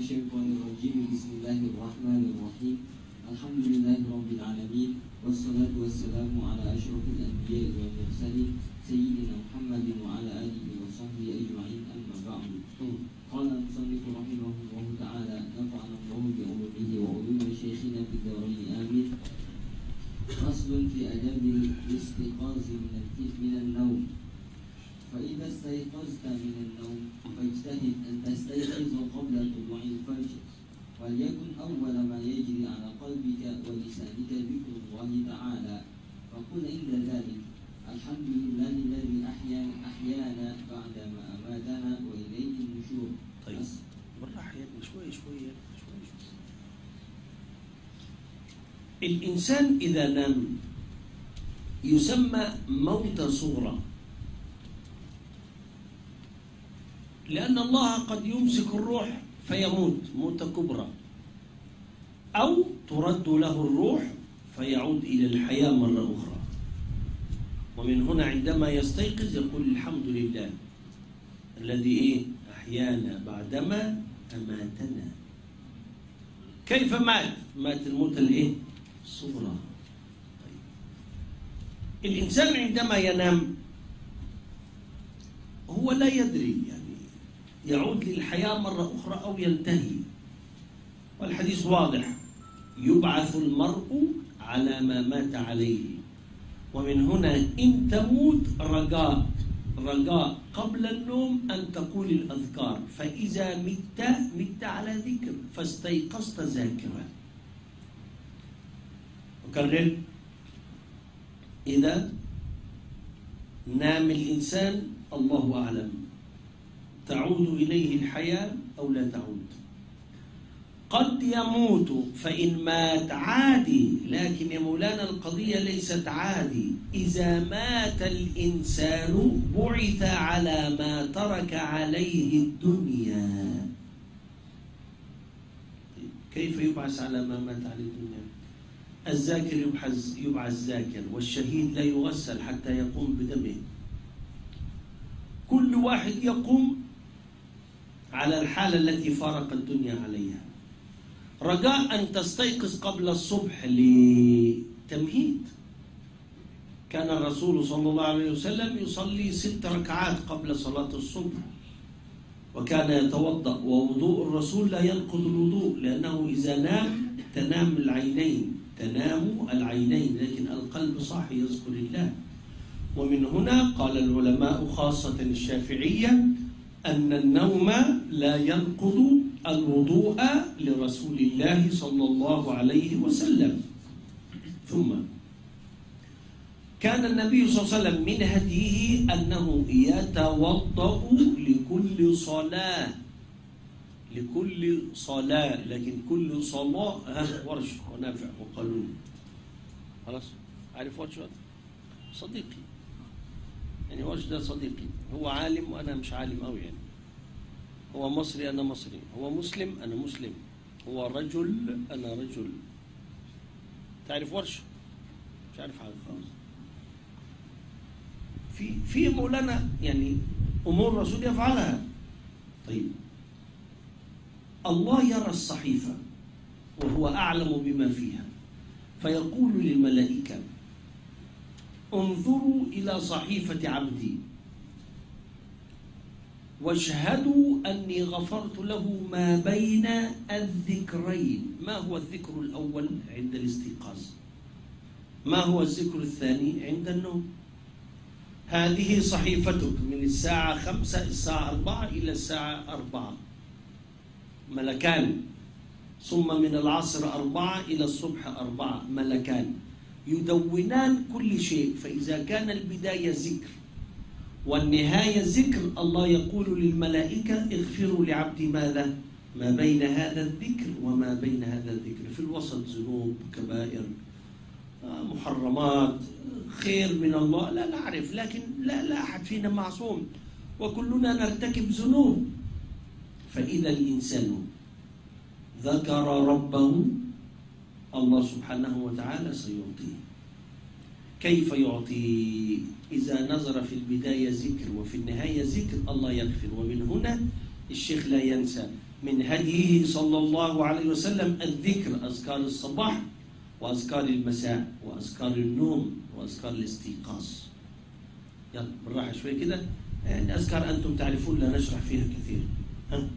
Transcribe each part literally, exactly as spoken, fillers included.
الشيطان الرجيم. بسم الله الرحمن الرحيم. الحمد لله رب العالمين، والصلاة والسلام على أشرف الأنبياء والمرسلين سيدنا محمد وعلى آله وصحبه أجمعين. أما بعد، قال المصنف رحمه الله تعالى: نفعنا الله بعلومه وعلوم شيخنا في الدارين آمين. فصل في آداب الاستيقاظ من النوم. فإذا استيقظت من النوم فاجتهد أن تستيقظ قبل طلوع الفجر، وليكن أول ما يجري على قلبك ولسانك ذكر الله تعالى، فقل عند ذلك: الحمد لله الذي أحيانا أحيانا بعدما أماتنا وإليه النشور. طيب بالراحة يا ابني، شوية شوية شوية. الإنسان إذا نام يسمى موت صغرى، لأن الله قد يمسك الروح فيموت موت كبرى، أو ترد له الروح فيعود إلى الحياة مرة أخرى. ومن هنا عندما يستيقظ يقول: الحمد لله الذي إيه أحيانا بعدما أماتنا. كيف مات؟ مات الموت الإيه الصغرى. طيب. الإنسان عندما ينام هو لا يدري، يعني يعود للحياة مرة أخرى أو ينتهي. والحديث واضح: يبعث المرء على ما مات عليه. ومن هنا إن تموت رجاء رجاء قبل النوم أن تقول الأذكار، فإذا مت مت على ذكر فاستيقظت ذاكرا. أكرر: إذا نام الإنسان الله أعلم تعود إليه الحياة أو لا تعود. قد يموت فإن مات عادي، لكن يا مولانا القضية ليست عادي. إذا مات الإنسان بعث على ما ترك عليه الدنيا. كيف يبعث على ما مات عليه الدنيا؟ الذاكر يبعث يبعث ذاكر، والشهيد لا يغسل حتى يقوم بدمه. كل واحد يقوم على الحالة التي فارق الدنيا عليها. رجاء أن تستيقظ قبل الصبح لتمهيد. كان الرسول صلى الله عليه وسلم يصلي ست ركعات قبل صلاة الصبح، وكان يتوضأ، ووضوء الرسول لا ينقض الوضوء، لأنه إذا نام تنام العينين تنام العينين لكن القلب صاحي يذكر الله. ومن هنا قال العلماء خاصة الشافعية أن النوم لا ينقض الوضوء لرسول الله صلى الله عليه وسلم. ثم كان النبي صلى الله عليه وسلم من هديه أنه يتوضأ لكل صلاة لكل صلاة لكن كل صلاة ورش ونافع وقانون. خلاص عارف ورش صديقي، يعني ورش ده صديقي، هو عالم وأنا مش عالم أوي، يعني هو مصري أنا مصري، هو مسلم أنا مسلم، هو رجل أنا رجل. تعرف ورش؟ مش عارف حاجة خالص. في في مولانا يعني أمور الرسول يفعلها. طيب، الله يرى الصحيفة وهو أعلم بما فيها، فيقول للملائكة: انظروا إلى صحيفة عبدي واشهدوا أني غفرت له ما بين الذكرين. ما هو الذكر الأول عند الاستيقاظ؟ ما هو الذكر الثاني عند النوم؟ هذه صحيفتك من الساعة خمسة الساعة أربعة إلى الساعة أربعة ملكان، ثم من العصر أربعة إلى الصبح أربعة ملكان يدونان كل شيء. فإذا كان البداية ذكر والنهاية ذكر، الله يقول للملائكة: اغفروا لعبدي ماذا؟ ما بين هذا الذكر وما بين هذا الذكر. في الوسط ذنوب، كبائر، محرمات، خير من الله لا نعرف، لكن لا لا أحد فينا معصوم وكلنا نرتكب ذنوب. فإذا الإنسان ذكر ربه الله سبحانه وتعالى سيعطيه. كيف يعطي؟ إذا نظر في البداية ذكر وفي النهاية ذكر الله يغفر. ومن هنا الشيخ لا ينسى من هديه صلى الله عليه وسلم الذكر، أذكار الصباح وأذكار المساء وأذكار النوم وأذكار الاستيقاظ. يلا بالراحة شوي كده، يعني أذكار أنتم تعرفون لا نشرح فيها كثير. ها؟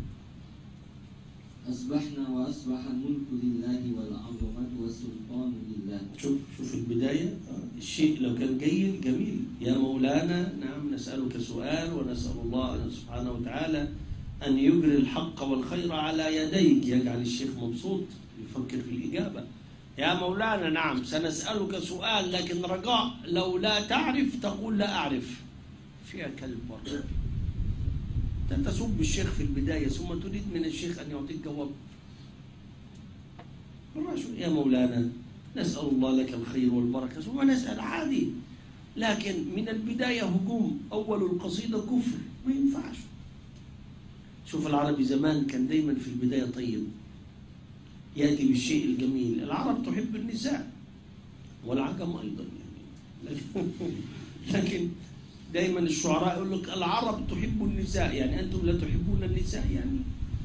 أصبحنا وأصبح الملك لله والعظمة والسلطان لله. شوف شوف البداية، الشيء لو كان جيد جميل. يا مولانا نعم نسألك سؤال ونسأل الله سبحانه وتعالى أن يجري الحق والخير على يديك، يجعل الشيخ مبسوط يفكر في الإجابة. يا مولانا نعم سنسألك سؤال، لكن رجاء لو لا تعرف تقول لا أعرف، فيها كلب برضه. أنت تسب الشيخ في البداية ثم تريد من الشيخ أن يعطيك جواب. يا مولانا نسأل الله لك الخير والبركة ثم نسأل عادي، لكن من البداية هجوم، أول القصيدة كفر، ما ينفعش. شوف العربي زمان كان دايما في البداية طيب، يأتي بالشيء الجميل. العرب تحب النساء والعجم أيضا يعني، لكن, لكن دايما الشعراء يقول لك العرب تحب النساء، يعني أنتم لا تحبون النساء يعني.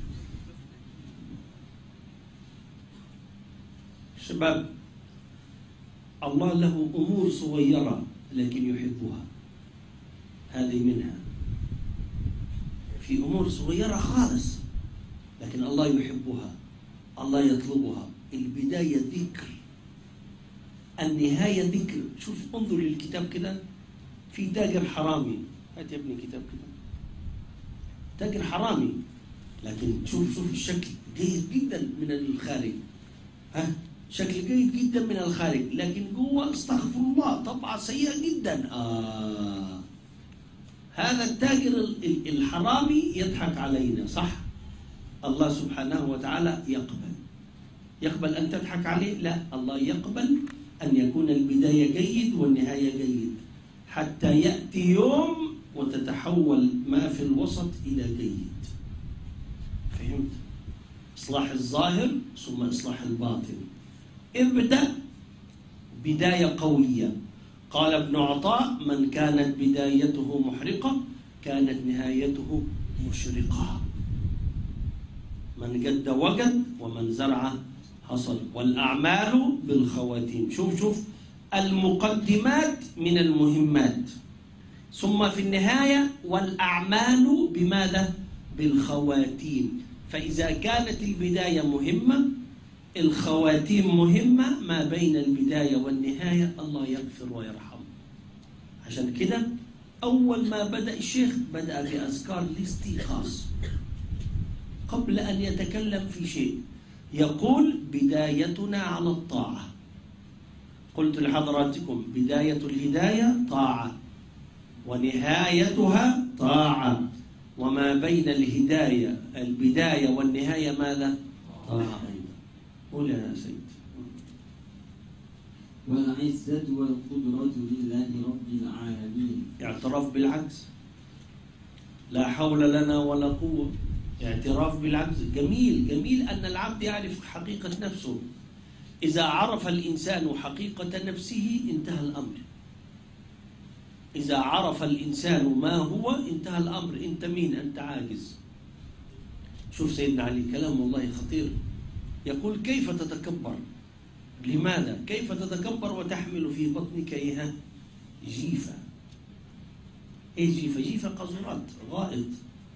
شباب الله له أمور صغيرة لكن يحبها، هذه منها. في أمور صغيرة خالص لكن الله يحبها، الله يطلبها. البداية ذكر، النهاية ذكر. شوف انظر للكتاب كده، في تاجر حرامي، هات يا ابني كتاب كده، تاجر حرامي، لكن شوف شوف الشكل جيد جدا من الخارج، ها شكل جيد جدا من الخارج، لكن جوه استغفر الله طبعا سيئة جدا. آه هذا التاجر الحرامي يضحك علينا، صح؟ الله سبحانه وتعالى يقبل يقبل أن تضحك عليه؟ لا، الله يقبل أن يكون البداية جيد والنهاية جيد، حتى يأتي يوم وتتحول ما في الوسط إلى جيد. فهمت؟ إصلاح الظاهر ثم إصلاح الباطن. ابدأ بداية قوية. قال ابن عطاء: من كانت بدايته محرقة كانت نهايته مشرقة. من جد وجد ومن زرع حصل، والأعمال بالخواتيم. شوف شوف المقدمات من المهمات، ثم في النهاية والأعمال بماذا؟ بالخواتيم. فإذا كانت البداية مهمة الخواتيم مهمة، ما بين البداية والنهاية الله يغفر ويرحم. عشان كده أول ما بدأ الشيخ بدأ بأذكار الاستيقاظ قبل أن يتكلم في شيء. يقول: بدايتنا على الطاعة. قلت لحضراتكم بداية الهداية طاعة ونهايتها طاعة، وما بين الهداية البداية والنهاية ماذا؟ طاعة أيضا. قول يا سيد. والعزة والقدرة لله رب العالمين. اعتراف بالعجز، لا حول لنا ولا قوة. اعتراف بالعجز جميل جميل أن العبد يعرف حقيقة نفسه. إذا عرف الإنسان حقيقة نفسه انتهى الأمر. إذا عرف الإنسان ما هو انتهى الأمر. أنت مين؟ أنت عاجز. شوف سيدنا علي كلام والله خطير، يقول: كيف تتكبر؟ لماذا؟ كيف تتكبر وتحمل في بطنك إيه؟ جيفة. إيه جيفة؟ جيفة قذرات، غائط.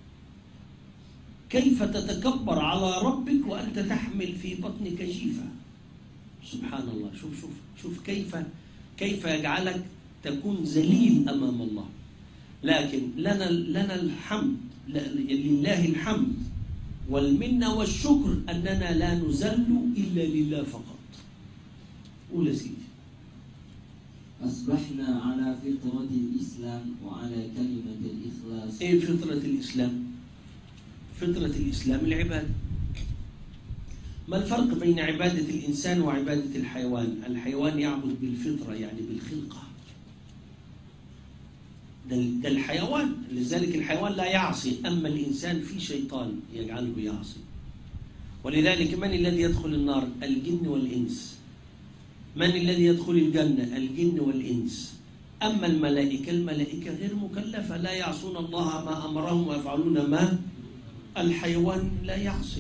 كيف تتكبر على ربك وأنت تحمل في بطنك جيفة؟ سبحان الله. شوف شوف شوف كيف كيف يجعلك تكون ذليل أمام الله. لكن لنا لنا الحمد، لله الحمد والمنة والشكر أننا لا نذل إلا لله فقط. قول يا سيدي. أصبحنا على فطرة الإسلام وعلى كلمة الإخلاص. إيه فطرة الإسلام؟ فطرة الإسلام العبادة. ما الفرق بين عبادة الإنسان وعبادة الحيوان؟ الحيوان يعبد بالفطرة يعني بالخلقة. ده الحيوان، لذلك الحيوان لا يعصي، أما الإنسان في شيطان يجعله يعصي. ولذلك من الذي يدخل النار؟ الجن والإنس. من الذي يدخل الجنة؟ الجن والإنس. أما الملائكة، الملائكة غير مكلفة، لا يعصون الله ما أمرهم ويفعلون ما الحيوان لا يعصي.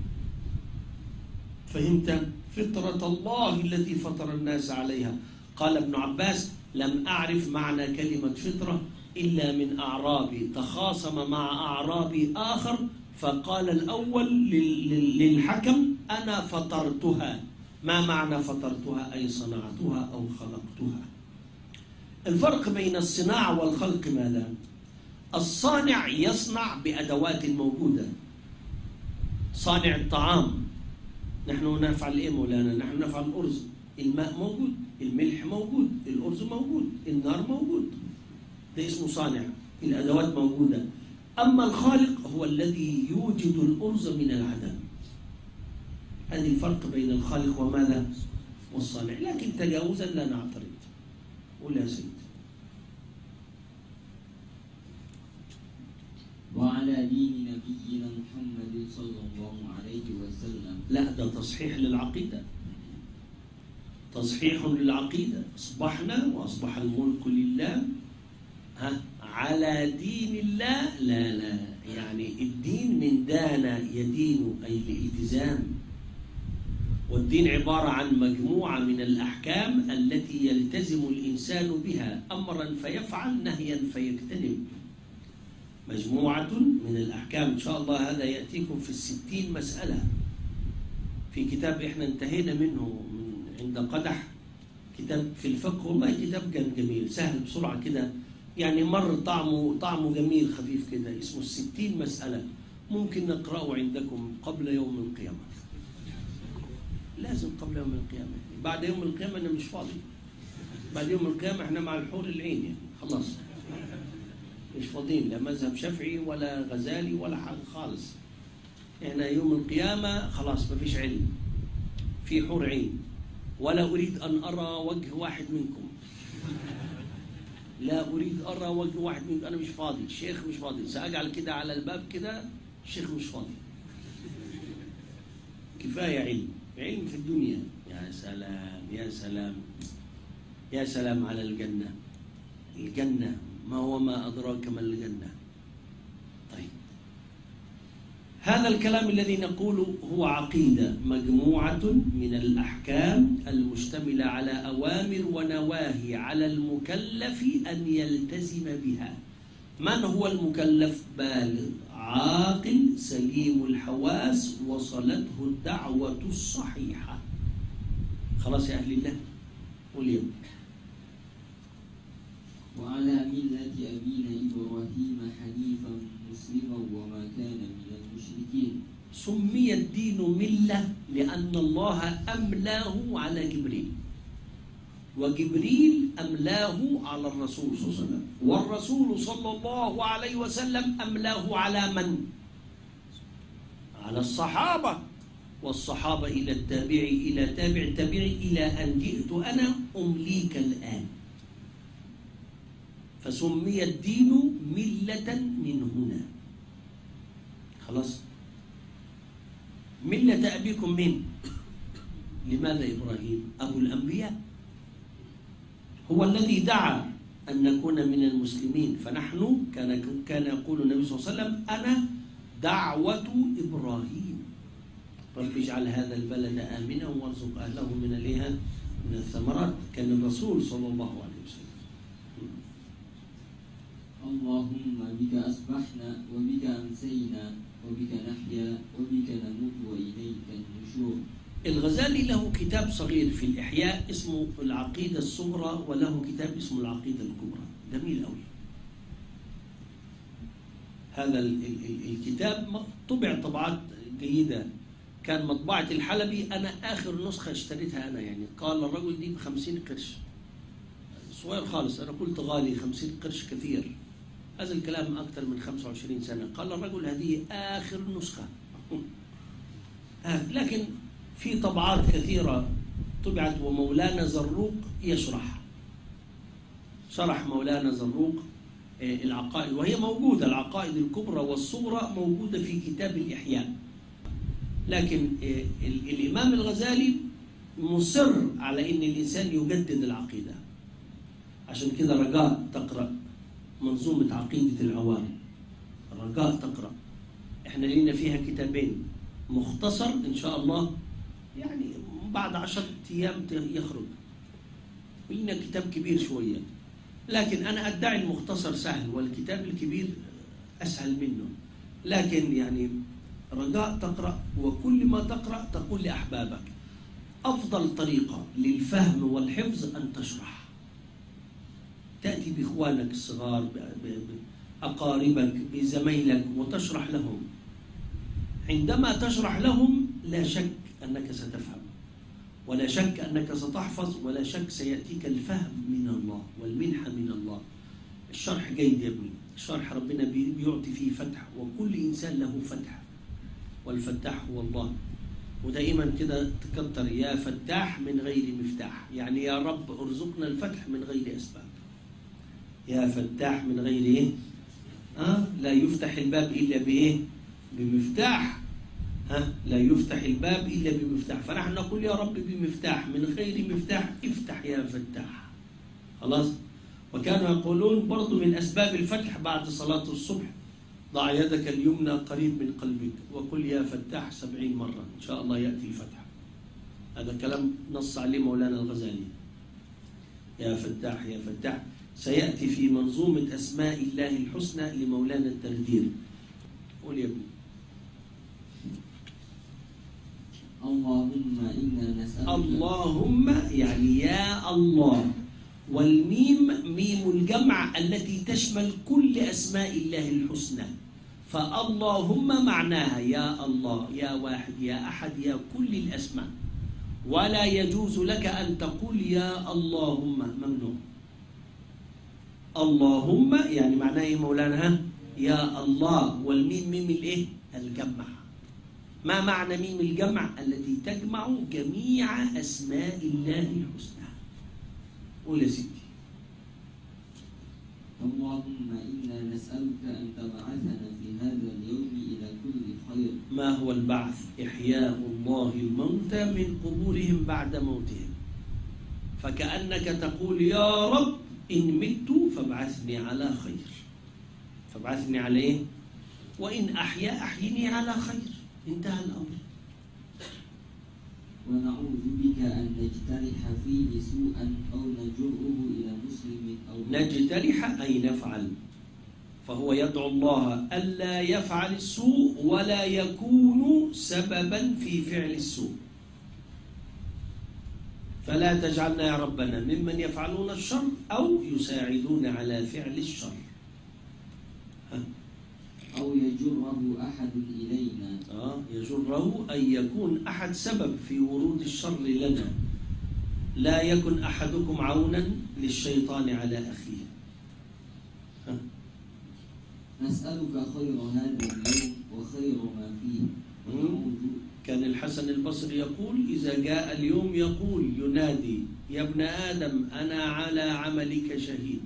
فهمت؟ فطرة الله التي فطر الناس عليها. قال ابن عباس: لم أعرف معنى كلمة فطرة إلا من أعرابي تخاصم مع أعرابي آخر فقال الأول للحكم: أنا فطرتها. ما معنى فطرتها؟ أي صنعتها أو خلقتها. الفرق بين الصناعة والخلق ماذا؟ الصانع يصنع بأدوات موجودة. صانع الطعام، نحن نفعل إيه مولانا؟ نحن نفعل الأرز، الماء موجود، الملح موجود، الأرز موجود، النار موجود، ده اسمه صانع، الأدوات موجودة. أما الخالق هو الذي يوجد الأرز من العدم. هذه الفرق بين الخالق وماذا؟ والصانع. لكن تجاوزا لا نعترض. ولا سيد. وعلى دين نبينا محمد صلى الله عليه وسلم. لا، ده تصحيح للعقيدة، تصحيح للعقيدة. أصبحنا وأصبح الملك لله ها على دين الله. لا لا، يعني الدين من دان يدين، أي الالتزام. والدين عبارة عن مجموعة من الأحكام التي يلتزم الإنسان بها، أمرا فيفعل، نهيا فيجتنب. مجموعة من الأحكام. إن شاء الله هذا يأتيكم في الستين مسألة في كتاب إحنا انتهينا منه من عند قدح، كتاب في الفقه. والله كتاب كان جميل، سهل بسرعة كده، يعني مر طعمه طعمه جميل خفيف كده، اسمه الستين مسألة. ممكن نقرأه عندكم قبل يوم القيامة. لازم قبل يوم القيامة. بعد يوم القيامة أنا مش فاضي. بعد يوم القيامة إحنا مع الحور العين، يعني خلاص مش فاضيين، لا مذهب شافعي ولا غزالي ولا حاجة خالص. إحنا يوم القيامة خلاص ما فيش علم، في حور عين. ولا أريد أن أرى وجه واحد منكم، لا أريد أرى وجه واحد منكم. أنا مش فاضي، الشيخ مش فاضي، سأجعل كده على الباب كده، الشيخ مش فاضي. كفاية علم، علم في الدنيا. يا سلام يا سلام يا سلام على الجنة. الجنة ما هو ما أدراك ما الجنة. طيب، هذا الكلام الذي نقوله هو عقيدة، مجموعة من الأحكام المشتملة على أوامر ونواهي على المكلف أن يلتزم بها. من هو المكلف؟ بالغ عاقل سليم الحواس وصلته الدعوة الصحيحة. خلاص يا أهل الله. واليوم وعلى ملة أبينا إبراهيم حنيفا مسلما وما كان من المشركين. سمي الدين ملة لأن الله أملاه على جبريل، وجبريل أملاه على الرسول صلى الله عليه وسلم، والرسول صلى الله عليه وسلم أملاه على من؟ على الصحابة، والصحابة إلى التابع إلى تابع التابع إلى أن جئت أنا أمليك الآن. فسمي الدين ملة من هنا. خلاص. ملة أبيكم من؟ لماذا إبراهيم؟ أبو الأنبياء، هو الذي دعا أن نكون من المسلمين. فنحن كان كان يقول النبي صلى الله عليه وسلم: أنا دعوة إبراهيم. رب اجعل هذا البلد آمنا وارزق أهله من الإيه من الثمرات. كان الرسول صلى الله عليه وسلم. اللهم بك أصبحنا وبك أمسينا وبك نحيا وبك نموت وإليك النشور. الغزالي له كتاب صغير في الإحياء اسمه العقيدة الصغرى، وله كتاب اسمه العقيدة الكبرى، جميل أوي. هذا ال ال الكتاب طبع طبعات جيدة، كان مطبعة الحلبي. أنا آخر نسخة اشتريتها أنا، يعني قال الرجل دي بخمسين قرش، صغير خالص. أنا قلت غالي، خمسين قرش كثير. هذا الكلام أكثر من خمسة وعشرين سنة. قال الرجل هذه آخر نسخة. آه. لكن في طبعات كثيرة طبعت، ومولانا زروق يشرح شرح مولانا زروق العقائد، وهي موجودة، العقائد الكبرى والصغرى موجودة في كتاب الإحياء. لكن الإمام الغزالي مصر على أن الإنسان يجدد العقيدة. عشان كده رجاء تقرأ منظومة عقيدة العوام، رجاء تقرأ. احنا لينا فيها كتابين، مختصر إن شاء الله يعني بعد عشرة أيام يخرج، ولينا كتاب كبير شوية، لكن أنا أدعي المختصر سهل والكتاب الكبير أسهل منه. لكن يعني رجاء تقرأ، وكل ما تقرأ تقول لأحبابك أفضل طريقة للفهم والحفظ أن تشرح. تأتي بإخوانك الصغار، بأقاربك، بزميلك، وتشرح لهم. عندما تشرح لهم لا شك أنك ستفهم، ولا شك أنك ستحفظ، ولا شك سيأتيك الفهم من الله والمنحة من الله. الشرح جيد يا ابني، الشرح ربنا بيعطي فيه فتح، وكل إنسان له فتح، والفتاح هو الله. ودائما كده تكتر يا فتاح من غير مفتاح، يعني يا رب ارزقنا الفتح من غير أسباب. يا فتاح من غير إيه؟ آه لا يفتح الباب إلا بإيه؟ بمفتاح. ها لا يفتح الباب إلا بمفتاح، فنحن نقول يا رب بمفتاح، من غير مفتاح افتح يا فتاح. خلاص. وكانوا يقولون برضو من أسباب الفتح بعد صلاة الصبح ضع يدك اليمنى قريب من قلبك وقل يا فتاح سبعين مرة، إن شاء الله يأتي الفتح. هذا كلام نص عليه مولانا الغزالي. يا فتاح يا فتاح سيأتي في منظومة أسماء الله الحسنى لمولانا التردير. قول يا ابني. اللهم إنا نسألك. اللهم يعني يا الله، والميم ميم الجمع التي تشمل كل أسماء الله الحسنى. فاللهم معناها يا الله، يا واحد، يا أحد، يا كل الأسماء. ولا يجوز لك أن تقول يا اللهم، ممنوع. اللهم يعني معناه إيه مولانا؟ يا الله، والميم ميم الإيه؟ الجمع. ما معنى ميم الجمع؟ التي تجمع جميع أسماء الله الحسنى. قول يا سيدي. اللهم إنا نسألك أن تبعثنا في هذا اليوم إلى كل خير. ما هو البعث؟ إحياء الله الموتى من قبورهم بعد موتهم. فكأنك تقول يا رب إن مت فابعثني على خير. فابعثني على إيه؟ وإن أحيا أحيني على خير. انتهى الأمر. ونعوذ بك أن نجترح فيه سوءا أو نجره إلى مسلم أو نجترح أي نفعل، فهو يدعو الله ألا يفعل السوء ولا يكون سببا في فعل السوء. فلا تجعلنا يا ربنا ممن يفعلون الشر أو يساعدون على فعل الشر. ها. أو يجره أحد إلينا. آه يجره أن يكون أحد سبب في ورود الشر لنا. لا يكن أحدكم عونا للشيطان على أخيه. ها. نسألك خير هذا اليوم وخير ما فيه. كان الحسن البصري يقول إذا جاء اليوم يقول ينادي يا ابن آدم أنا على عملك شهيد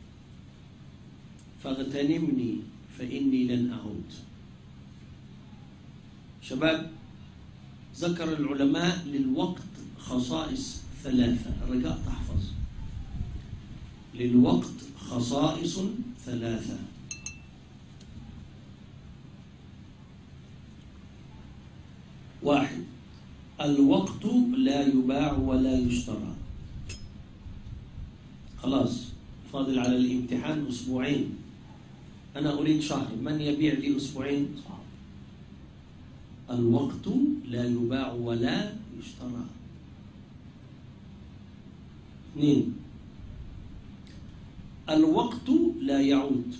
فاغتنمني فإني لن أعود. شباب، ذكر العلماء للوقت خصائص ثلاثة، الرجاء تحفظ. للوقت خصائص ثلاثة. واحد، الوقت لا يباع ولا يشترى. خلاص فاضل على الامتحان أسبوعين، أنا أريد شهر، من يبيع لي أسبوعين؟ صعب. الوقت لا يباع ولا يشترى. اثنين، الوقت لا يعود،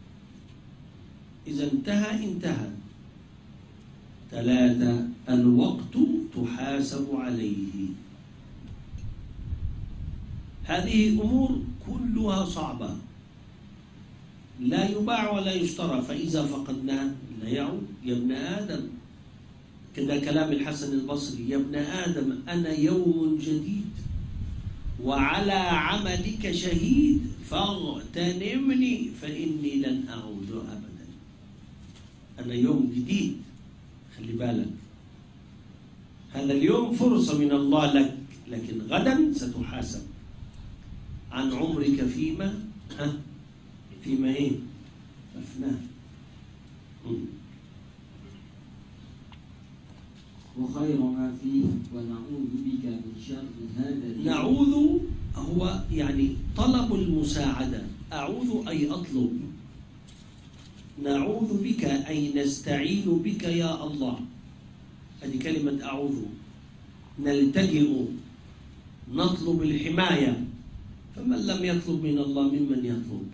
إذا انتهى انتهى. ثلاثة، الوقت تحاسب عليه. هذه أمور كلها صعبة، لا يباع ولا يشترى، فإذا فقدناه لا يعود. يا ابن آدم، كذا كلام الحسن البصري، يا ابن آدم أنا يوم جديد وعلى عملك شهيد فاغتنمني فإني لن أعود أبدا. أنا يوم جديد، خلي بالك، هذا اليوم فرصة من الله لك، لكن غدا ستحاسب عن عمرك فيما ها فيما ايه أفناه. وخير ما فيه ونعوذ بك من شر هذا الدين. نعوذ هو يعني طلب المساعدة، أعوذ أي أطلب، نعوذ بك أي نستعين بك يا الله. هذه كلمة أعوذ، نلتجئ، نطلب الحماية. فمن لم يطلب من الله ممن يطلب؟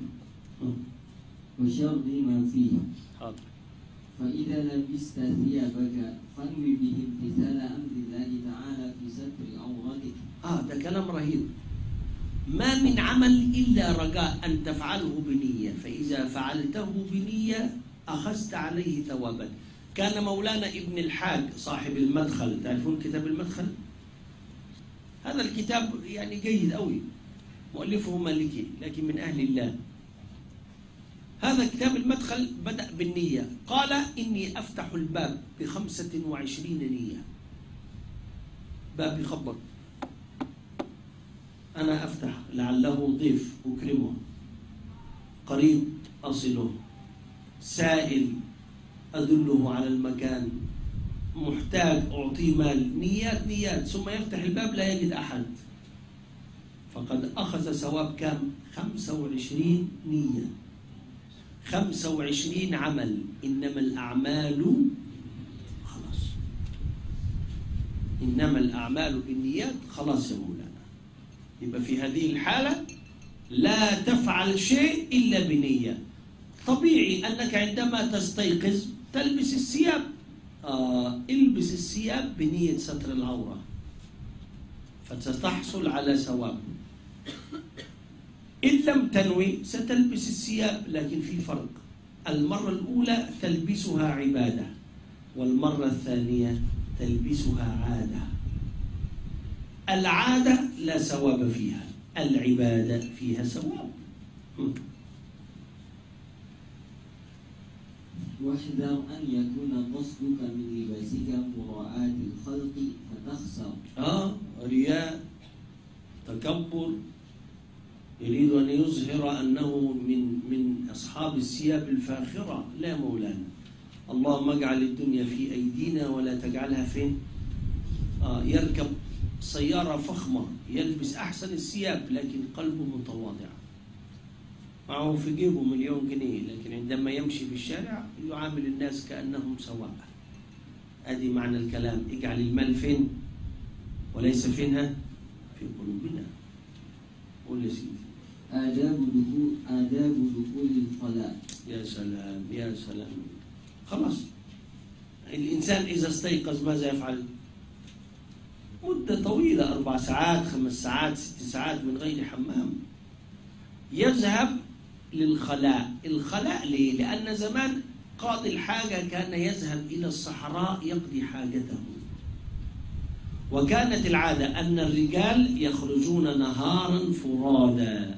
وشر ما فيه. حاضر. فإذا لبست ثيابك فانوي به امتثال أمر الله تعالى في ستر عورتك. آه ده كلام رهيب. ما من عمل إلا رجاء أن تفعله بنية، فإذا فعلته بنية أخذت عليه ثوابا. كان مولانا ابن الحاج صاحب المدخل، تعرفون كتاب المدخل؟ هذا الكتاب يعني جيد أوي، مؤلفه مالكي لكن من أهل الله. هذا كتاب المدخل بدأ بالنية، قال إني أفتح الباب بخمسة وعشرين نية. باب يخبط، أنا أفتح لعله ضيف أكرمه، قريب أصله، سائل أدله على المكان، محتاج أعطيه مال، نيات نيات. ثم يفتح الباب لا يجد أحد، فقد أخذ ثواب كام؟ خمسة وعشرين نية، خمسة وعشرين عمل. إنما الأعمال خلاص، إنما الأعمال بالنيات. خلاص يا مولانا، يبقى في هذه الحالة لا تفعل شيء إلا بنية. طبيعي أنك عندما تستيقظ تلبس الثياب، آه البس الثياب بنية ستر العورة فستحصل على ثواب. إن لم تنوي ستلبس الثياب، لكن في فرق. المرة الأولى تلبسها عبادة، والمرة الثانية تلبسها عادة. العادة لا ثواب فيها، العبادة فيها ثواب. واحذر أن يكون قصدك من لباسك مراعاة الخلق فتخسر. آه رياء، تكبر، يريد أن يظهر أنه من من أصحاب الثياب الفاخرة. لا مولانا، اللهم اجعل الدنيا في أيدينا ولا تجعلها فين؟ آه يركب سيارة فخمة، يلبس أحسن الثياب لكن قلبه متواضع، معه في جيبه مليون جنيه، لكن عندما يمشي في الشارع يعامل الناس كأنهم سواء. أدي معنى الكلام، اجعل المال فين؟ وليس فينها؟ في قلوبنا. قول يا سيدي. آداب دخول آداب دخول الخلاء. يا سلام يا سلام. خلاص، الإنسان إذا استيقظ ماذا يفعل؟ مدة طويلة، أربع ساعات، خمس ساعات، ست ساعات من غير حمام، يذهب للخلاء. الخلاء ليه؟ لأن زمان قاضي الحاجة كان يذهب إلى الصحراء يقضي حاجته، وكانت العادة أن الرجال يخرجون نهارا فرادا،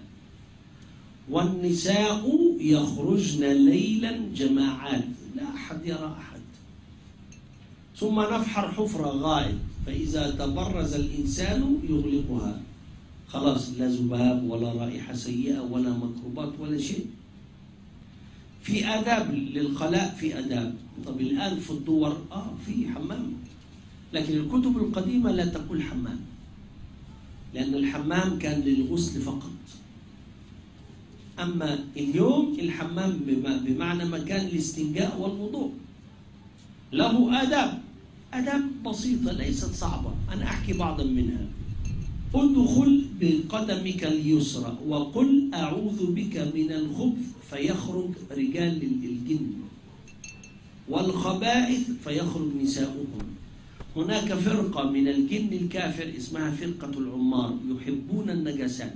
والنساء يخرجن ليلا جماعات، لا أحد يرى أحد. ثم نفحر حفرة غائب، فإذا تبرز الإنسان يغلقها، خلاص لا ذباب ولا رائحة سيئة ولا ميكروبات ولا شيء. في آداب للخلاء، في آداب. طب الآن في الدور آه في حمام، لكن الكتب القديمة لا تقول حمام، لأن الحمام كان للغسل فقط. أما اليوم الحمام بمعنى مكان الاستنجاء والوضوء، له آداب، آداب بسيطة ليست صعبة. أنا أحكي بعضا منها. ادخل بقدمك اليسرى وقل أعوذ بك من الخبث فيخرج رجال الجن، والخبائث فيخرج نساؤهم. هناك فرقة من الجن الكافر اسمها فرقة العمار، يحبون النجاسات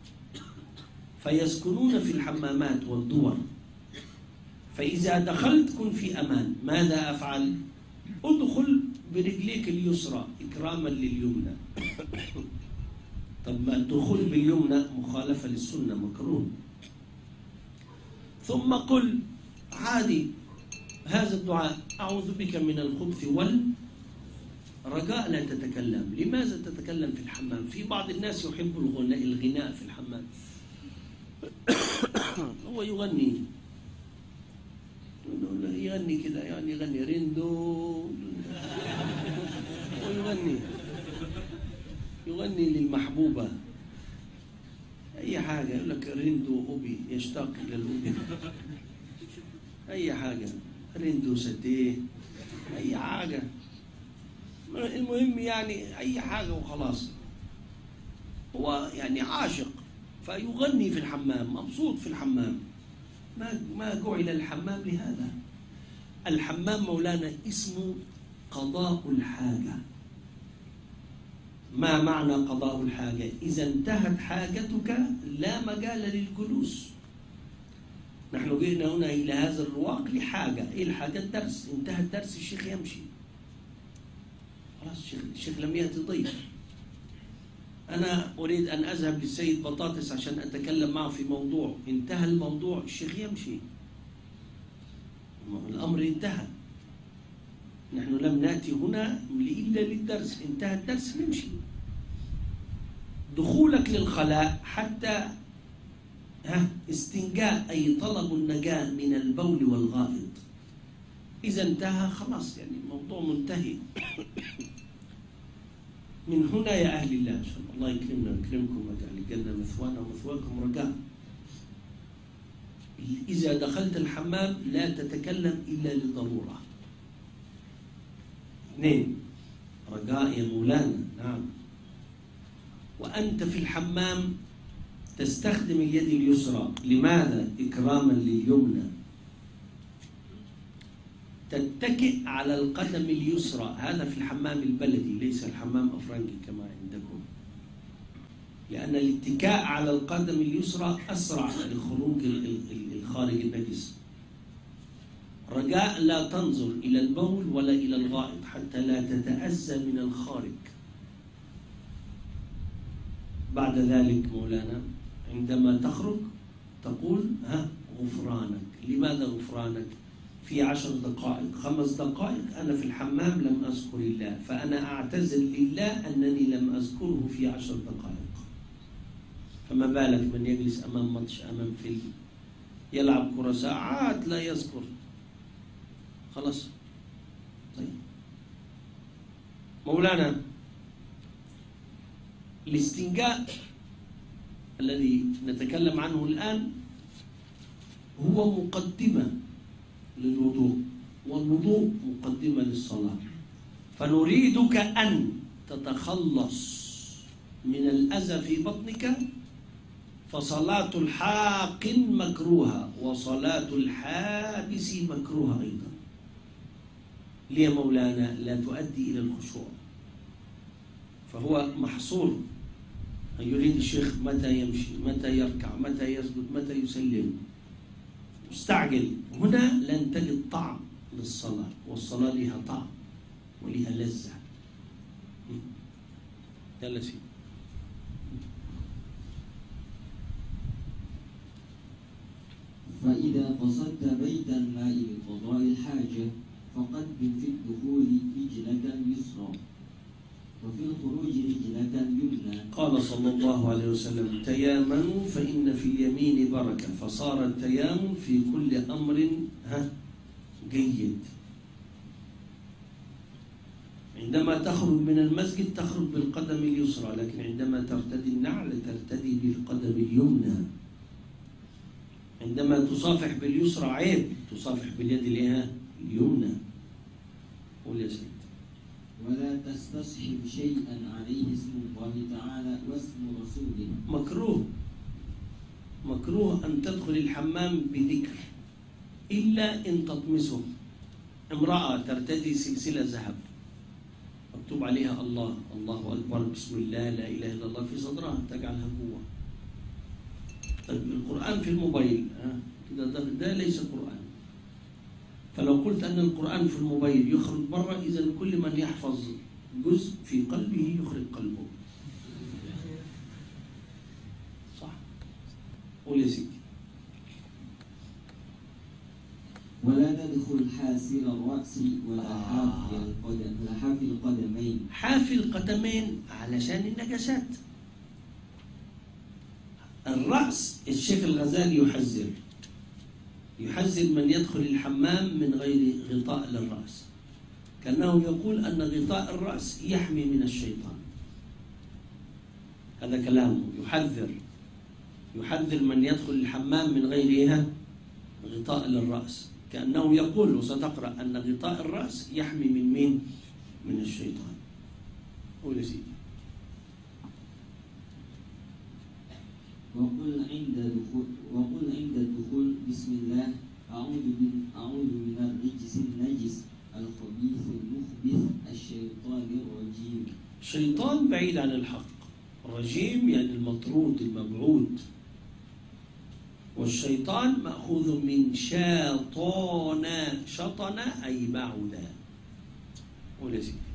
فيسكنون في الحمامات والدور. فإذا دخلت كن في أمان. ماذا أفعل؟ ادخل برجليك اليسرى إكراما لليمنى. طب الدخول باليمنى مخالفة للسنة، مكروه. ثم قل عادي هذا الدعاء، أعوذ بك من الخبث والرجاء. لا تتكلم. لماذا تتكلم في الحمام؟ في بعض الناس يحب الغناء الغناء في الحمام. هو يغني يغني كذا، يعني يغني ريندو يغني للمحبوبة أي حاجة، يقول لك ريندو أوبي، يشتاق إلى الأوبي، أي حاجة، ريندو ساتيه، أي حاجة، المهم يعني أي حاجة وخلاص. هو يعني عاشق فيغني في الحمام، مبسوط في الحمام. ما ما جعل الحمام لهذا. الحمام مولانا اسمه قضاء الحاجة. ما معنى قضاء الحاجة؟ إذا انتهت حاجتك لا مجال للجلوس. نحن جئنا هنا إلى هذا الرواق لحاجة. إيه الحاجة؟ الدرس. انتهى الدرس الشيخ يمشي خلاص. الشيخ, الشيخ لم يأتي ضيف. أنا أريد أن أذهب للسيد بطاطس عشان أتكلم معه في موضوع، انتهى الموضوع الشيخ يمشي، الأمر انتهى. نحن لم نأتي هنا إلا للدرس، انتهى الدرس نمشي. دخولك للخلاء حتى ها استنجاء، أي طلب النجاة من البول والغائط، إذا انتهى خلاص، يعني الموضوع منتهي. من هنا يا أهل الله إن شاء الله، الله يكرمنا ويكرمكم ويجعل الجنة مثوانا ومثواكم رجاء. إذا دخلت الحمام لا تتكلم إلا لضرورة. اثنين، رجاء يا مولانا. نعم. وأنت في الحمام تستخدم اليد اليسرى. لماذا؟ إكراما لليمنى. تتكئ على القدم اليسرى، هذا في الحمام البلدي، ليس الحمام أفرنجي كما عندكم، لأن الاتكاء على القدم اليسرى أسرع لخروج الخارج النجس. رجاء لا تنظر إلى البول ولا إلى الغائط حتى لا تتأذى من الخارج. بعد ذلك مولانا عندما تخرج تقول ها غفرانك. لماذا غفرانك؟ في عشر دقائق خمس دقائق أنا في الحمام لم أذكر الله، فأنا أعتذر لله أنني لم أذكره في عشر دقائق. فما بالك من يجلس أمام ماتش، أمام فيلم، يلعب كرة ساعات لا يذكر، خلاص. طيب مولانا الاستنجاء الذي نتكلم عنه الآن هو مقدمة للوضوء، والوضوء مقدمة للصلاة. فنريدك أن تتخلص من الأذى في بطنك، فصلاة الحاق مكروهة وصلاة الحابس مكروهة أيضا. ليه مولانا؟ لا تؤدي إلى الخشوع. فهو محصور، يريد الشيخ متى يمشي، متى يركع، متى يسجد، متى يسلم، مستعجل. هنا لن تجد طعم للصلاة، والصلاة لها طعم ولها لذة. يلا سيدي. فإذا قصدت بيت الماء لقضاء الحاجة فقدم في الدخول رجلك اليسرى وفي الخروج رجلك اليمنى. قال صلى الله عليه وسلم: تيامنوا فإن في اليمين بركة. فصار التيامن في كل أمر ها جيد. عندما تخرج من المسجد تخرج بالقدم اليسرى، لكن عندما ترتدي النعل ترتدي بالقدم اليمنى. عندما تصافح باليسرى عيب، تصافح باليد اليمنى. قول يا سيدي. ولا تستصحب شيئا عليه اسم الله تعالى واسم رسوله. مكروه مكروه أن تدخل الحمام بذكر إلا إن تطمسه. امرأة ترتدي سلسلة ذهب مكتوب عليها الله الله أكبر بسم الله لا إله إلا الله في صدرها، تجعلها جوه. طيب القرآن في الموبايل ده, ده, ده ليس قرآن. فلو قلت أن القرآن في الموبايل يخرج برا، إذا كل من يحفظ جزء في قلبه يخرج قلبه. صح؟ قول يا سيدي. ولا تدخل حاسر الرأس ولا حافي القدم ولا حافي القدمين. حافي القدمين علشان النجاسات. الرأس الشيخ الغزالي يحذر يحذر من يدخل الحمام من غير غطاء للرأس، كأنه يقول أن غطاء الرأس يحمي من الشيطان. هذا كلامه يحذر يحذر من يدخل الحمام من غيرها غطاء للرأس، كأنه يقول وستقرأ أن غطاء الرأس يحمي من مين؟ من الشيطان. قول يا سيدي. وقل عند دخول وقل عند الدخول بسم الله أعوذ من أعوذ من الرجس النجس الخبيث المخبث الشيطان الرجيم. شيطان بعيد عن الحق، الرجيم يعني المطرود المبعود، والشيطان مأخوذ من شاطان، شطن أي بعد. قول يا سيدي.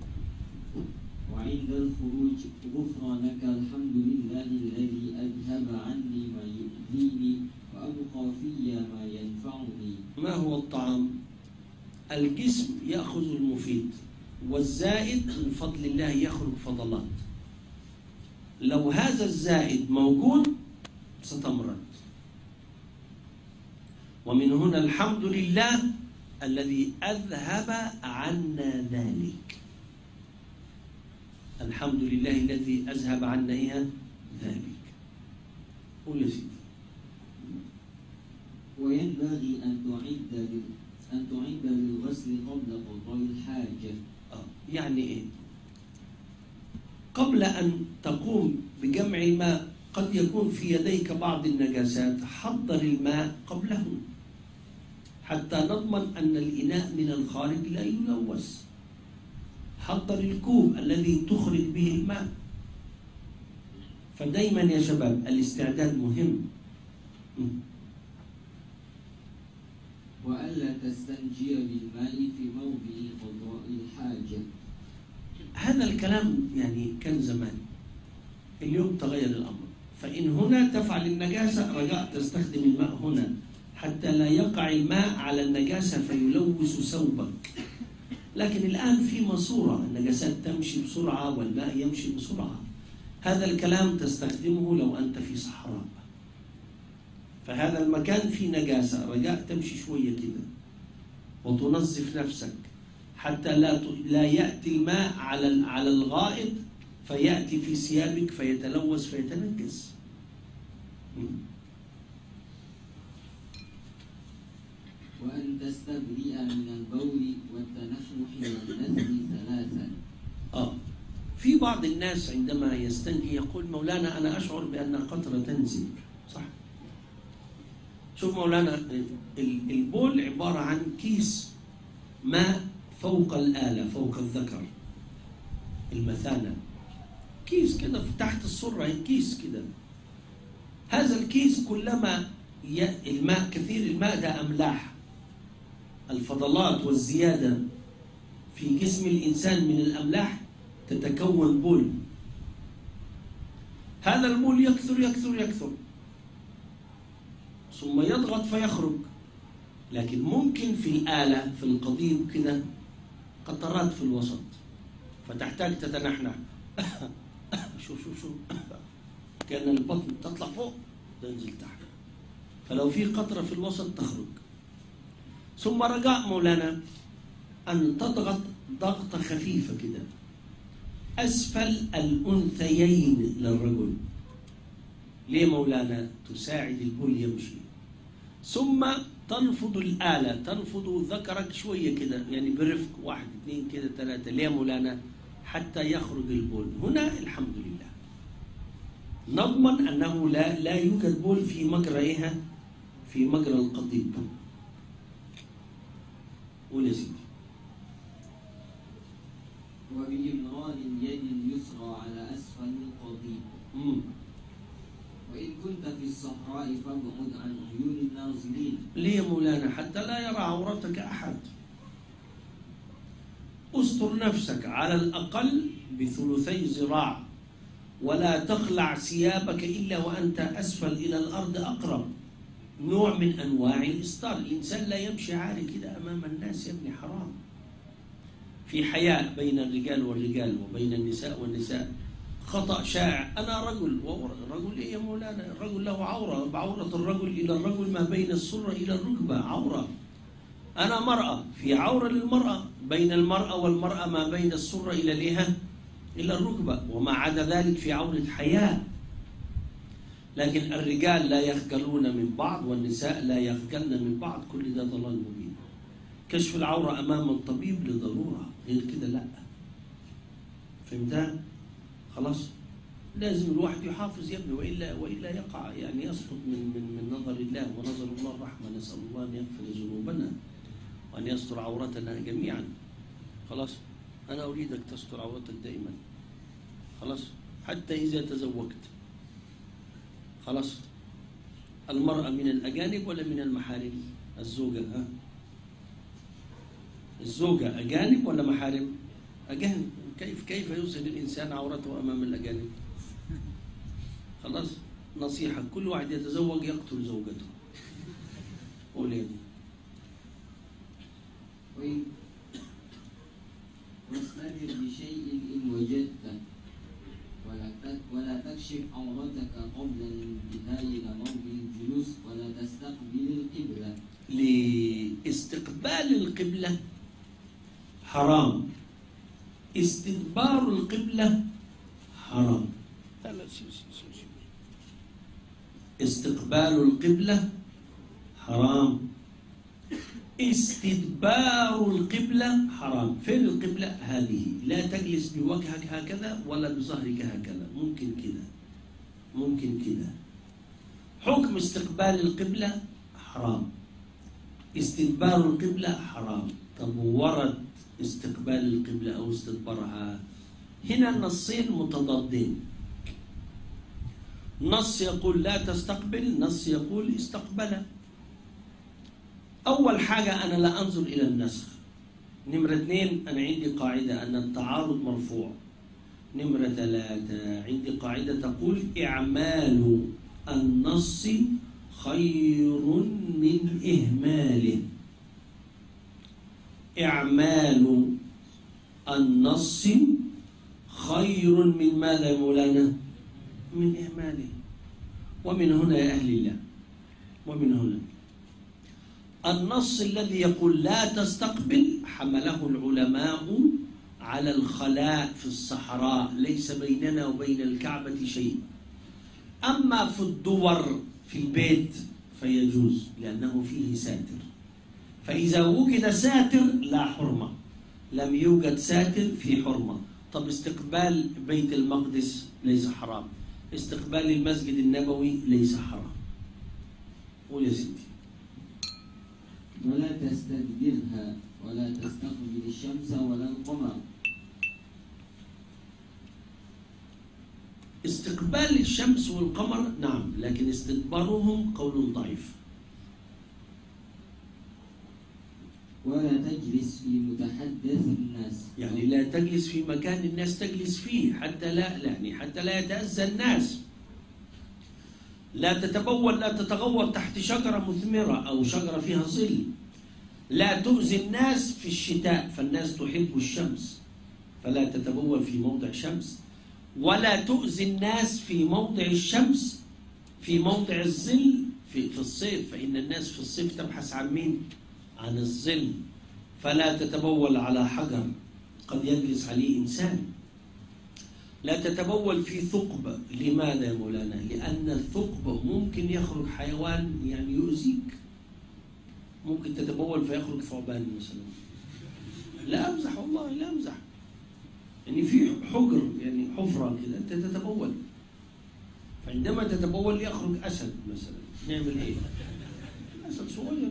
وعند الخروج غفرانك الحمد لله الذي أذهب عني ما يؤذيني وأبقى في ما ينفعني. ما هو الطعام؟ الجسم يأخذ المفيد، والزائد من فضل الله يخرج فضلات. لو هذا الزائد موجود ستمرض. ومن هنا الحمد لله الذي أذهب عنا ذلك. الحمد لله الذي أذهب عنا ذلك. قول يا سيدي. وينبغي أن تعد أن تعد للغسل قبل قضاء الحاجة. آه. يعني إيه؟ قبل أن تقوم بجمع الماء قد يكون في يديك بعض النجاسات، حضر الماء قبله حتى نضمن أن الإناء من الخارج لا يلوث. حضر الكوب الذي تخرج به الماء. فدايما يا شباب الاستعداد مهم. وألا تستنجي بالماء في موضع قضاء الحاجة. هذا الكلام يعني كان زمان، اليوم تغير الأمر. فإن هنا تفعل النجاسة رجاء تستخدم الماء هنا حتى لا يقع الماء على النجاسة فيلوث ثوبك. لكن الآن في ماسورة، النجاسات تمشي بسرعة والماء يمشي بسرعة. هذا الكلام تستخدمه لو أنت في صحراء، فهذا المكان فيه نجاسة رجاء تمشي شوية كده وتنظف نفسك حتى لا لا يأتي الماء على على الغائط فيأتي في ثيابك فيتلوث فيتنجس. وأن تستبرئ من البول والتنحنح والنزل ثلاثا. آه في بعض الناس عندما يستنجي يقول مولانا أنا أشعر بأن قطرة تنزل. صح. شوف مولانا، البول عبارة عن كيس ماء فوق الآلة، فوق الذكر، المثانة، كيس كده تحت السرة، كيس كده. هذا الكيس كلما الماء كثير، الماء ده أملاح، الفضلات والزيادة في جسم الإنسان من الأملاح تتكون بول. هذا البول يكثر يكثر يكثر ثم يضغط فيخرج. لكن ممكن في الآلة في القضيب كده قطرات في الوسط فتحتاج تتنحنح. شوف شوف شوف كأن البطن تطلع فوق تنزل تحت. فلو في قطرة في الوسط تخرج. ثم رجاء مولانا أن تضغط ضغطة خفيفة كده أسفل الأنثيين للرجل. ليه مولانا؟ تساعد البول يمشي. ثم تنفض الآلة، تنفض ذكرك شوية كده يعني برفق، واحد اثنين كده ثلاثة. ليه مولانا؟ حتى يخرج البول. هنا الحمد لله نضمن أنه لا لا يوجد بول في مجرى في مجرى القضيب. قول يا سيدي. وبإمرار اليد اليسرى على أسفل القضيب. امم وإن كنت في الصحراء فابعد عن عيون الناظرين. ليه يا مولانا؟ حتى لا يرى عورتك أحد. استر نفسك على الأقل بثلثي ذراع، ولا تخلع ثيابك إلا وأنت أسفل إلى الأرض أقرب. نوع من أنواع الإستار. الإنسان لا يمشي عاري كده أمام الناس، يا ابني حرام. في حياء بين الرجال والرجال وبين النساء والنساء. خطأ شائع، أنا رجل. رجل إيه يا مولانا؟ الرجل له عورة، بعورة الرجل إلى الرجل ما بين السرة إلى الركبة عورة. أنا مرأة، في عورة للمرأة، بين المرأة والمرأة ما بين السرة إلى الإيه؟ إلى الركبة، وما عدا ذلك في عورة حياة. لكن الرجال لا يخجلون من بعض والنساء لا يخجلن من بعض، كل ده ضلال مبين. كشف العورة أمام الطبيب لضرورة، غير كده لا. فهمتها؟ خلاص؟ لازم الواحد يحافظ يا ابني، وإلا وإلا يقع يعني يسقط من من من نظر الله، ونظر الله الرحمة. نسأل الله أن يغفر ذنوبنا وأن يستر عورتنا جميعا. خلاص؟ أنا أريدك تستر عورتك دائما. خلاص؟ حتى إذا تزوجت. خلاص؟ المرأة من الأجانب ولا من المحارم؟ الزوجة ها؟ الزوجة أجانب ولا محارم؟ أجانب. كيف كيف يظهر الإنسان عورته أمام الأجانب؟ خلاص؟ نصيحة، كل واحد يتزوج يقتل زوجته. قول يا ابني. واستدر بشيء إن وجدته، ولا تكشف عورتك قبل الانتهاء إلى موضع الجلوس، ولا تستقبل القبلة. لاستقبال القبلة حرام، استدبار القبلة حرام. لا لا شو شو شو شو. استقبال القبلة حرام، استدبار القبلة حرام. فين القبلة؟ هذه. لا تجلس بوجهك هكذا ولا بظهرك هكذا، ممكن كده ممكن كده. حكم استقبال القبلة حرام، استدبار القبلة حرام. طب ورد استقبال القبلة أو استدبارها؟ هنا النصين متضادين، نص يقول لا تستقبل، نص يقول استقبل. أول حاجة أنا لا أنظر إلى النسخ. نمرة اثنين أنا عندي قاعدة أن التعارض مرفوع. نمرة ثلاثة عندي قاعدة تقول إعمال النص خير من إهماله. إعمال النص خير من ماذا يا مولانا؟ من إهماله. ومن هنا يا أهل الله، ومن هنا النص الذي يقول لا تستقبل حمله العلماء على الخلاء في الصحراء، ليس بيننا وبين الكعبة شيء. أما في الدور في البيت فيجوز لأنه فيه ساتر. فإذا وجد ساتر لا حرمة، لم يوجد ساتر في حرمة. طب استقبال بيت المقدس ليس حرام، استقبال المسجد النبوي ليس حرام. قول يا سيدي. ولا تستدبرها، ولا تستقبل الشمس ولا القمر. استقبال الشمس والقمر نعم، لكن استدبارهم قول ضعيف. ولا تجلس في متحدث الناس، يعني لا تجلس في مكان الناس تجلس فيه، حتى لا يعني حتى لا يتأذى الناس. لا تتبول، لا تتغوط تحت شجرة مثمرة أو شجرة فيها ظل. لا تؤذي الناس في الشتاء، فالناس تحب الشمس، فلا تتبول في موضع شمس. ولا تؤذي الناس في موضع الشمس، في موضع الظل في, في الصيف، فإن الناس في الصيف تبحث عن مين؟ عن الظل. فلا تتبول على حجر قد يجلس عليه إنسان. لا تتبول في ثقب. لماذا يا مولانا؟ لأن الثقب ممكن يخرج حيوان يعني يؤذيك. ممكن تتبول فيخرج ثعبان مثلا. لا أمزح والله، لا أمزح. يعني في حجر يعني حفرة كده أنت تتبول، فعندما تتبول يخرج أسد مثلا، نعمل إيه؟ أسد صغير،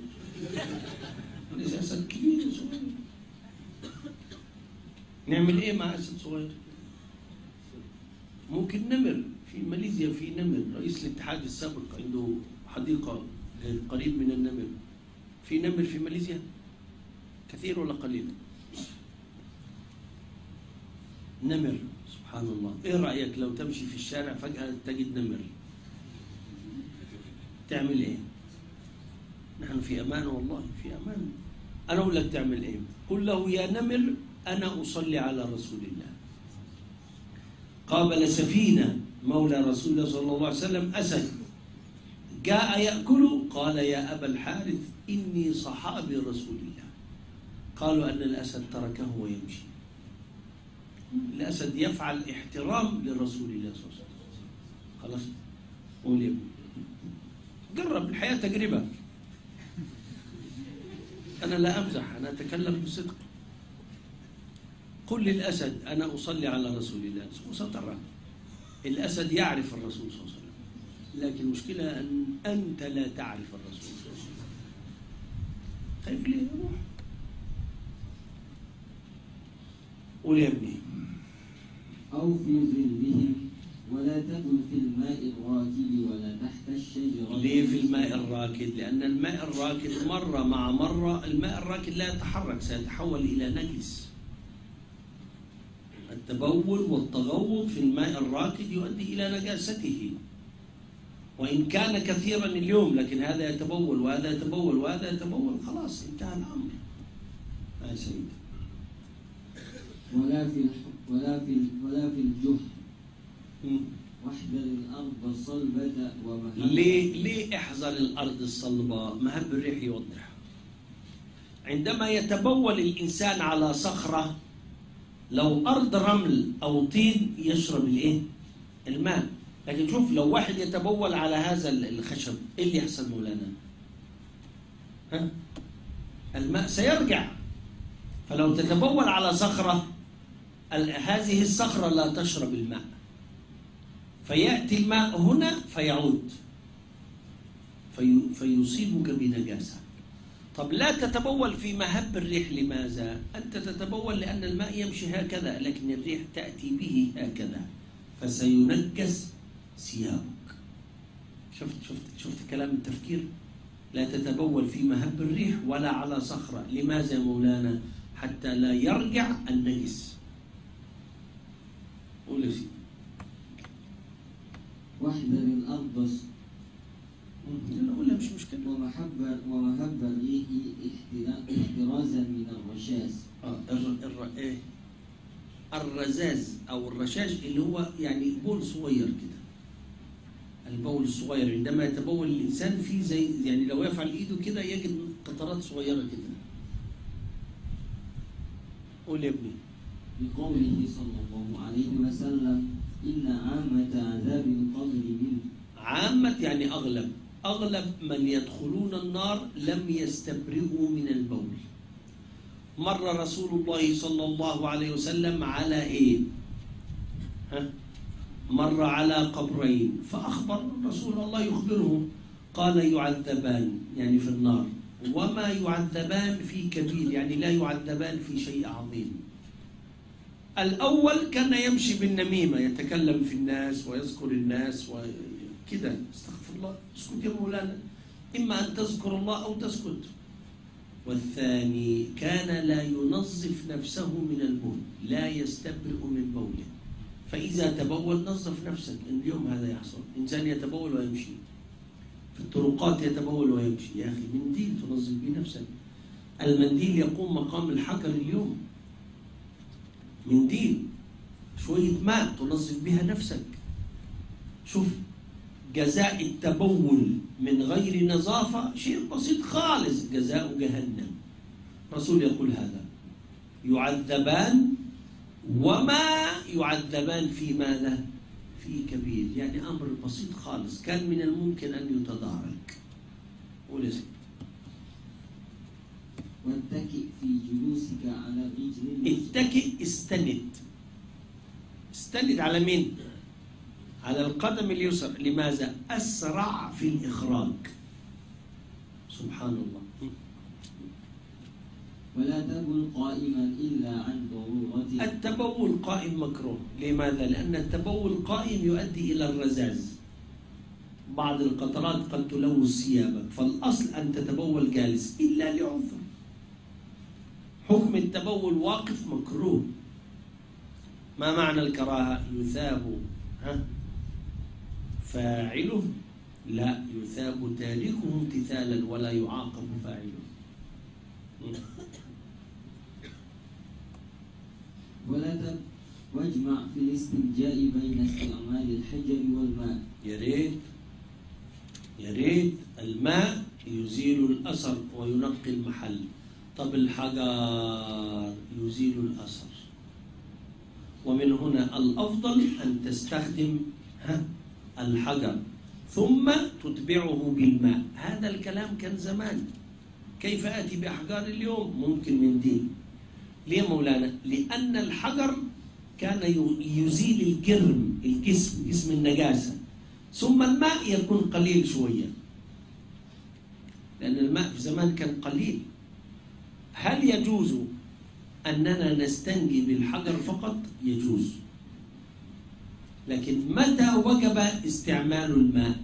ليس أسد كبير، صغير. نعمل إيه مع أسد صغير؟ ممكن نمر. في ماليزيا في نمر، رئيس الاتحاد السابق عنده حديقة قريب من النمر. في نمر في ماليزيا كثير ولا قليل؟ نمر، سبحان الله. ايه رأيك لو تمشي في الشارع فجأة تجد نمر؟ تعمل ايه؟ نحن في امان والله، في امان. انا اقول لك تعمل ايه؟ قل له يا نمر انا اصلي على رسول الله. قابل سفينة مولى رسول الله صلى الله عليه وسلم أسد جاء يأكل، قال يا أبا الحارث إني صحابي رسول الله. قالوا أن الأسد تركه ويمشي. الأسد يفعل احترام لرسول الله صلى الله عليه وسلم. خلاص قول يا ابني، جرب، الحياة تجربة. أنا لا أمزح، أنا أتكلم بصدق. قل للأسد أنا أصلي على رسول الله، وسترى الأسد يعرف الرسول صلى الله عليه وسلم، لكن المشكلة أن أنت لا تعرف الرسول صلى الله عليه وسلم. خايف ليه؟ روح قول يا ابني. أو في ظلهم ولا تكن في الماء الراكد ولا تحت الشجرة. ليه في الماء الراكد؟ لأن الماء الراكد مرة مع مرة، الماء الراكد لا يتحرك، سيتحول إلى نجس. التبول والتغوط في الماء الراكد يؤدي إلى نجاسته، وإن كان كثيرا اليوم، لكن هذا يتبول وهذا يتبول وهذا يتبول، خلاص انتهى الأمر. يا سيدي. ولا في ولا في ولا في الجحر واحذر الأرض الصلبة ومهب. ليه ليه احذر الأرض الصلبة؟ مهب الريح يوضح. عندما يتبول الإنسان على صخرة، لو أرض رمل أو طين يشرب الإيه؟ الماء. لكن شوف لو واحد يتبول على هذا الخشب، إيه اللي يحصل مولانا؟ ها؟ الماء سيرجع. فلو تتبول على صخرة، هذه الصخرة لا تشرب الماء، فيأتي الماء هنا فيعود في فيصيبك بنجاسة. طب لا تتبول في مهب الريح، لماذا؟ أنت تتبول لأن الماء يمشي هكذا، لكن الريح تأتي به هكذا فسينجس ثيابك. شفت شفت شفت كلام التفكير؟ لا تتبول في مهب الريح ولا على صخرة. لماذا يا مولانا؟ حتى لا يرجع النجس. قول يا سيدي. واحذر الأرض ولا مش مشكلة. ومحب ومهب الريح احترازا من الرشاز. اه الر... الر... ايه الرزاز او الرشاش، اللي هو يعني بول صغير كده. البول الصغير عندما يتبول الانسان فيه، زي يعني لو يفعل ايده كده يجد قطرات صغيره كده. قول يا ابني. بقوله صلى الله عليه وسلم إن عامة عذاب القبر منه. عامة يعني أغلب أغلب من يدخلون النار لم يستبرئوا من البول. مر رسول الله صلى الله عليه وسلم على إيه؟ ها؟ مر على قبرين، فأخبر رسول الله يخبره، قال يعذبان يعني في النار، وما يعذبان في كبير يعني لا يعذبان في شيء عظيم. الأول كان يمشي بالنميمة، يتكلم في الناس ويذكر الناس وكده. استغفر الله، اسكت يا مولانا، إما أن تذكر الله أو تسكت. والثاني كان لا ينظف نفسه من البول، لا يستبرئ من بوله. فإذا تبول نظف نفسك. اليوم هذا يحصل، إنسان يتبول ويمشي في الطرقات، يتبول ويمشي. يا أخي منديل تنظف به نفسك. المنديل يقوم مقام الحجر اليوم. منديل، شوية ماء تنظف بها نفسك. شوف جزاء التبول من غير نظافة شيء بسيط خالص، جزاء جهنم. الرسول يقول هذا يعذبان وما يعذبان في ماذا؟ في كبير، يعني أمر بسيط خالص كان من الممكن أن يتدارك. قول يا سيدي. واتكئ في جلوسك على رجل. اتكئ، استند. استند على مين؟ على القدم اليسرى. لماذا؟ أسرع في الإخراج. سبحان الله. ولا تبول قائما إلا عن ضرورة. التبول قائم مكروه. لماذا؟ لأن التبول قائم يؤدي إلى الرذاذ. بعض القطرات قد تلوث ثيابك، فالأصل أن تتبول جالس إلا لعذر. حكم التبول واقف مكروه. ما معنى الكراهة؟ يثاب ها فاعله؟ لا، يثاب تاركه امتثالا ولا يعاقب فاعله. ولا تب واجمع في الاستنجاء بين استعمال الحجر والماء. يا ريت يا ريت الماء يزيل الأثر وينقي المحل. طب الحجر يزيل الأثر ومن هنا الأفضل أن تستخدم الحجر ثم تتبعه بالماء. هذا الكلام كان زمان. كيف آتي بأحجار اليوم؟ ممكن من دين. ليه مولانا؟ لأن الحجر كان يزيل الجرم، الجسم، جسم النجاسة، ثم الماء يكون قليل شوية، لأن الماء في زمان كان قليل. هل يجوز أننا نستنجي بالحجر فقط؟ يجوز، لكن متى وجب استعمال الماء؟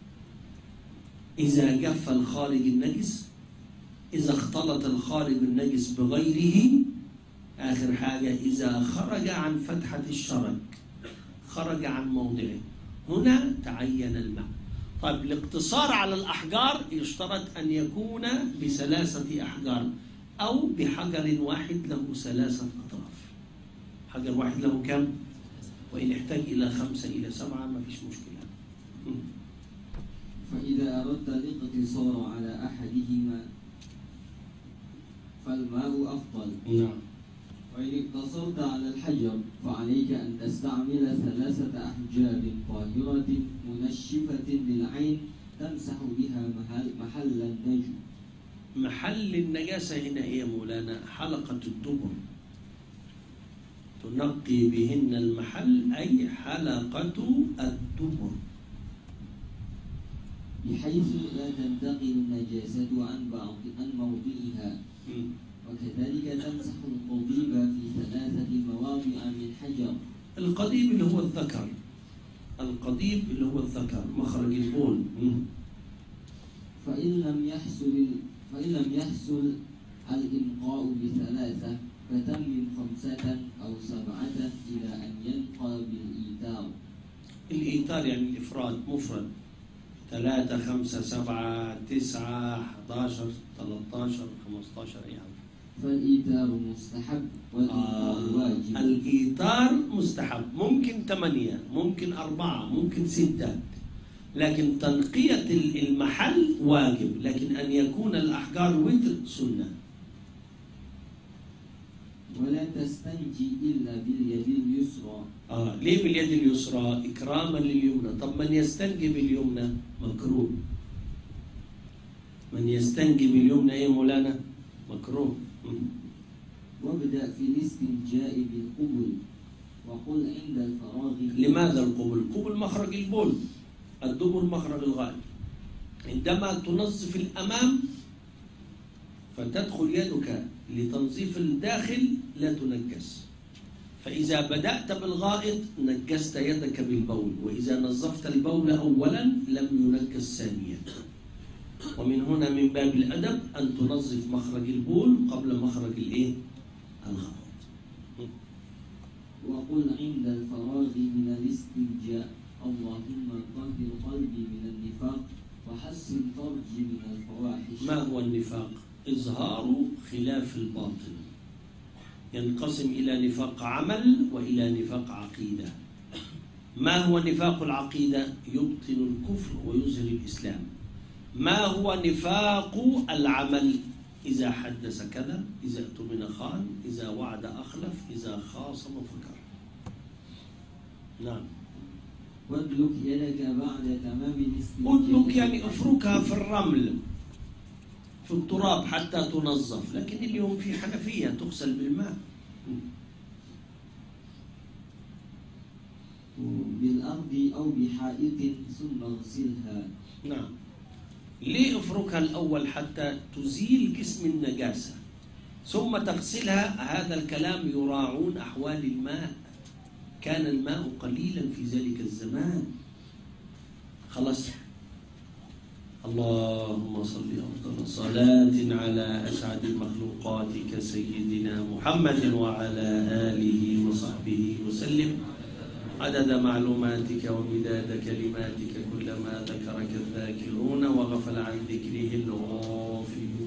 إذا جف الخارج النجس، إذا اختلط الخارج النجس بغيره، آخر حاجة إذا خرج عن فتحة الشرج، خرج عن موضعه، هنا تعين الماء. طيب الاقتصار على الأحجار يشترط أن يكون بثلاثة أحجار أو بحجر واحد له ثلاثة أطراف. حجر واحد له كم؟ وإن احتاج إلى خمسة إلى سبعة ما فيش مشكلة. فإذا أردت الاقتصار على أحدهما فالماء أفضل. نعم. وإن اقتصرت على الحجر فعليك أن تستعمل ثلاثة أحجار طاهرة منشفة للعين تمسح بها محل, محل النجم. محل النجاسة هنا إيه يا مولانا؟ حلقة الدبر، تنقي بهن المحل، أي حلقة الدبر، بحيث لا تنتقل النجاسة عن بعض عن موضعها. وكذلك تمسح القضيب في ثلاثة مواضع من حجر. القضيب اللي هو الذكر، القضيب اللي هو الذكر، مخرج البول. فإن لم يحصل فإن لم يحصل الإنقاء بثلاثة فتمم خمسة أو سبعة إلى أن ينقى بالإيتار. الإيتار يعني الإفراد، مفرد. ثلاثة، خمسة، سبعة، تسعة، أحداشر، ثلاثاشر، خمستاشر، أي حاجة. فالإيتار مستحب والإنقاء آه واجب. الإيتار مستحب، ممكن ثمانية، ممكن أربعة، ممكن ستة، لكن تنقية المحل واجب، لكن أن يكون الأحجار وتر سنة. ولا تستنجي إلا باليد اليسرى. آه ليه باليد اليسرى؟ إكراما لليمنى. طب من يستنجي باليمنى؟ مكروه. من يستنجي باليمنى إيه مولانا؟ مكروه. وابدأ في الاستنجاء بالقبل وقل عند الفراغ. لماذا القبل؟ القبل مخرج البول، الدبر مخرج الغائط. عندما تنظف الأمام فتدخل يدك لتنظيف الداخل لا تنجس. فإذا بدأت بالغائط نجست يدك بالبول، وإذا نظفت البول أولا لم ينجس ثانيا. ومن هنا من باب الأدب أن تنظف مخرج البول قبل مخرج الإيه؟ الغائط. وقل عند الفراغ من الاستنجاء اللهم طهر قلبي من النفاق وحسن فرجي من الفواحش. ما هو النفاق؟ إظهار خلاف الباطن، ينقسم إلى نفاق عمل وإلى نفاق عقيدة. ما هو نفاق العقيدة؟ يبطن الكفر ويظهر الإسلام. ما هو نفاق العمل؟ إذا حدث كذا، إذا اؤتمن خان، إذا وعد أخلف، إذا خاصم فكر. نعم. وادلك يدك بعد تمام الاستنجاء. ادلك يعني افركها في الرمل، في التراب حتى تنظف، لكن اليوم في حنفية تغسل بالماء. بالأرض أو بحائط ثم اغسلها. نعم. ليه افركها الأول؟ حتى تزيل جسم النجاسة ثم تغسلها. هذا الكلام يراعون أحوال الماء، كان الماء قليلا في ذلك الزمان. خلاص. اللهم صل أفضل صلاة على أسعد المخلوقات كسيدنا محمد وعلى آله وصحبه وسلم عدد معلوماتك ومداد كلماتك كلما ذكرك الذاكرون وغفل عن ذكره الغافلون.